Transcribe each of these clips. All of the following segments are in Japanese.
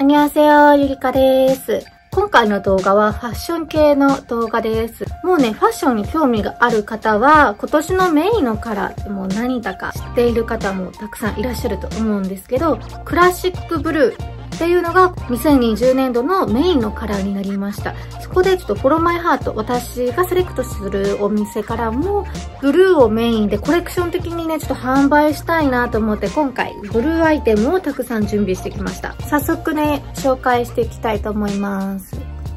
こんにちは、ゆりかです。今回の動画はファッション系の動画です。もうね、ファッションに興味がある方は、今年のメインのカラーってもう何だか知っている方もたくさんいらっしゃると思うんですけど、クラシックブルーっていうのが2020年度のメインのカラーになりました。そこでちょっとフォローマイハート、私がセレクトするお店からもブルーをメインでコレクション的にね、ちょっと販売したいなと思って今回ブルーアイテムをたくさん準備してきました。早速ね、紹介していきたいと思います。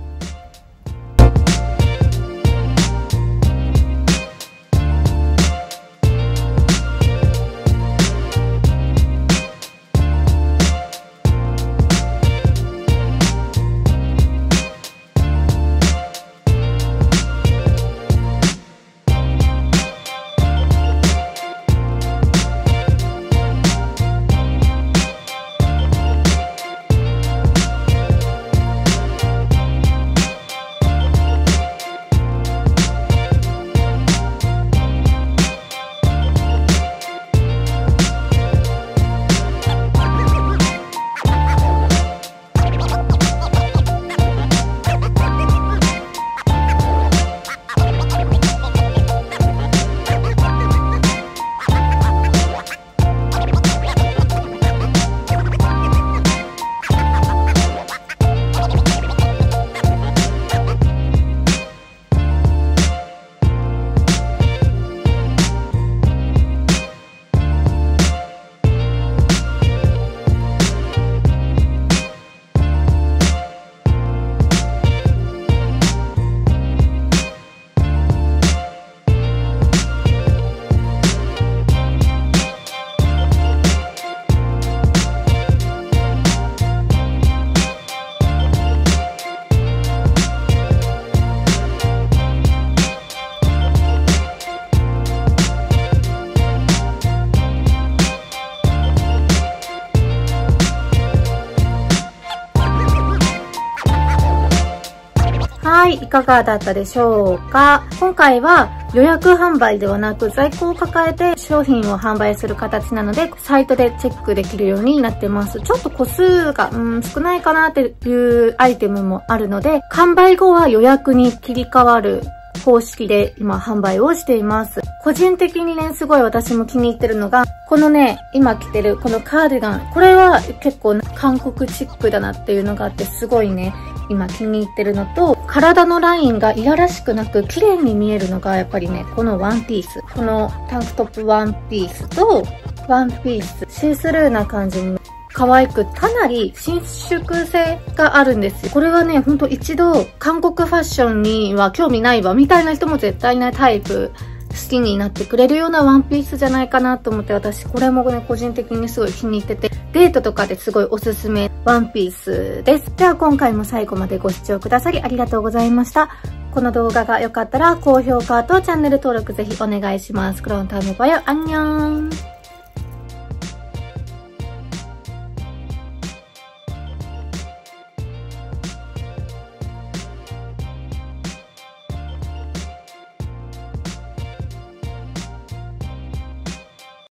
はい、いかがだったでしょうか。今回は予約販売ではなく在庫を抱えて商品を販売する形なので、サイトでチェックできるようになってます。ちょっと個数が少ないかなっていうアイテムもあるので、完売後は予約に切り替わる方式で今販売をしています。個人的にね、すごい私も気に入ってるのが、このね、今着てるこのカーディガン。これは結構韓国チックだなっていうのがあって、すごいね、今気に入ってるのと、体のラインがいやらしくなく綺麗に見えるのがやっぱりね、このワンピース。このタンクトップワンピースと、ワンピース、シースルーな感じに可愛く、かなり伸縮性があるんですよ。これはね、ほんと一度韓国ファッションには興味ないわみたいな人も絶対ないタイプ、好きになってくれるようなワンピースじゃないかなと思って、私これもね、個人的にすごい気に入ってて、デートとかですごいおすすめワンピースです。では今回も最後までご視聴くださりありがとうございました。この動画が良かったら高評価とチャンネル登録ぜひお願いします。クローンタイムバイアンニョン。